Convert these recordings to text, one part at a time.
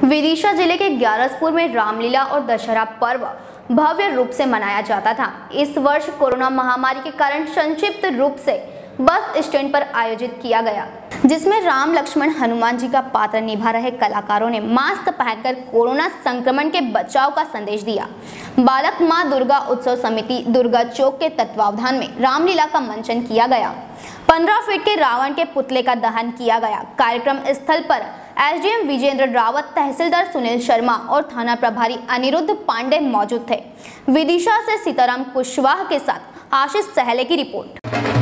विदिशा जिले के ग्यारसपुर में रामलीला और दशहरा पर्व भव्य रूप से मनाया जाता था। इस वर्ष कोरोना महामारी के कारण संक्षिप्त रूप से बस स्टैंड पर आयोजित किया गया, जिसमें राम लक्ष्मण हनुमान जी का पात्र निभा रहे कलाकारों ने मास्क पहनकर कोरोना संक्रमण के बचाव का संदेश दिया। बालक मां दुर्गा उत्सव समिति दुर्गा चौक के तत्वावधान में रामलीला का मंचन किया गया। 15 फीट के रावण के पुतले का दहन किया गया। कार्यक्रम स्थल पर एसडीएम विजेंद्र रावत, तहसीलदार सुनील शर्मा और थाना प्रभारी अनिरुद्ध पांडे मौजूद थे। विदिशा से सीताराम कुशवाहा के साथ आशीष सहले की रिपोर्ट।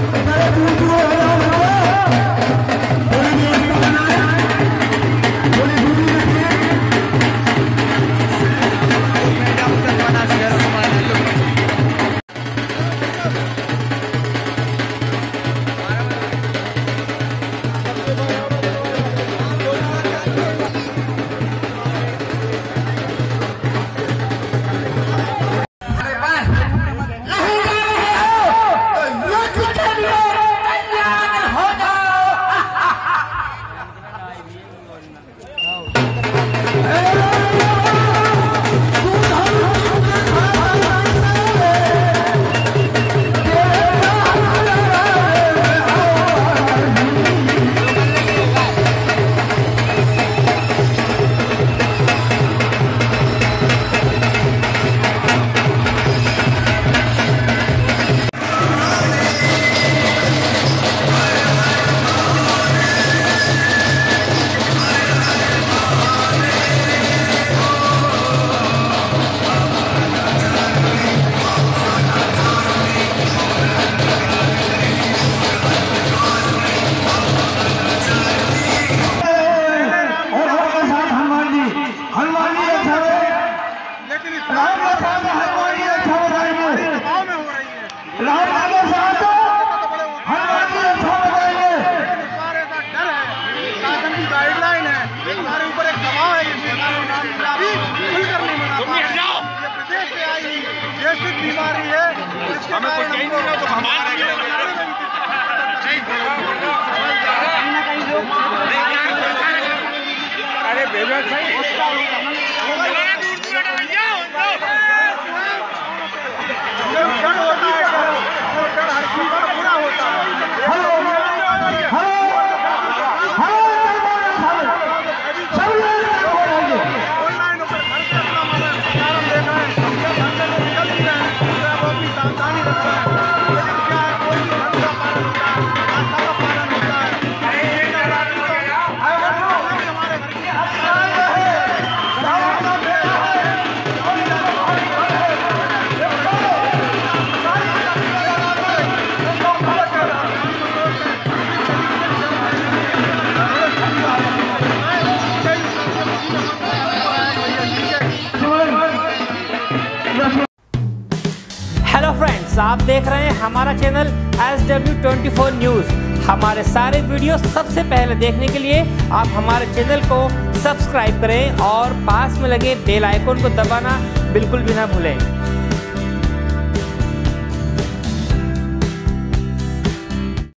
गाइडलाइन है, हमारे ऊपर एक दबाव है, ये प्रदेश से आई वैश्विक बीमारी है, इसके अरे भेजो होता है, हर चीज का पूरा होता है। हेलो फ्रेंड्स, आप देख रहे हैं हमारा चैनल SW24 न्यूज़। हमारे सारे वीडियो सबसे पहले देखने के लिए आप हमारे चैनल को सब्सक्राइब करें और पास में लगे बेल आइकन को दबाना बिल्कुल भी ना भूलें।